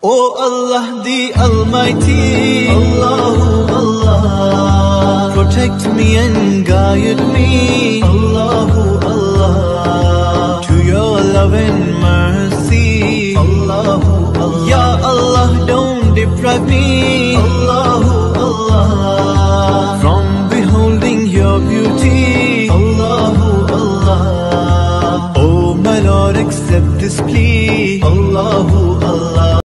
O Allah the Almighty, Allahu Allah, protect me and guide me, Allahu Allah, to your love and mercy, Allahu Allah. Ya Allah, don't deprive me